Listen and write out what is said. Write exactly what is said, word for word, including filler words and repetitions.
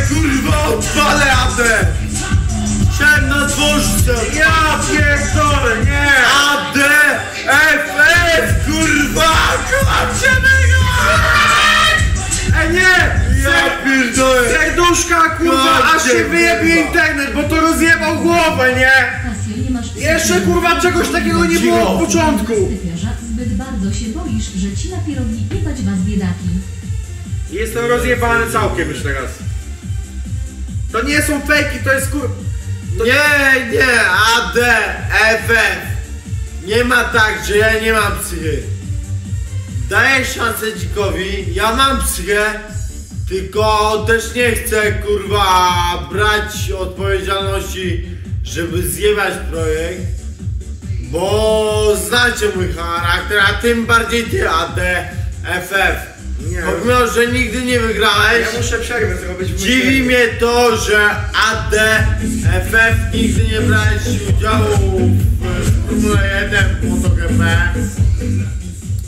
kurwa odpalę A D! Chciałem na dworze! Ja pierdolę, nie! A D F F kurwa! Kończonego! Ej nie! Ja pierdolę! Serduszka kurwa, aż się wyjebie internet, bo to rozjebał głowę, nie? Jeszcze kurwa czegoś takiego nie było od początku. Zbyt bardzo się boisz, że ci na pierogi jebać was biedaki. Jestem rozjebany całkiem już teraz. To nie są fejki, to jest kur... To... Nie, nie, A D F F. Nie ma tak, że ja nie mam psychy. Daję szansę dzikowi, ja mam psychę, tylko też nie chcę kurwa brać odpowiedzialności, żeby zjebać projekt, bo znacie mój charakter, a tym bardziej ty A D F F. Nie. Pomimo, że nigdy nie wygrałeś, Ja muszę przerwę zrobić. dziwi mnie to, że A D F F nigdy nie brałeś udziału w Formule jeden MotoGP.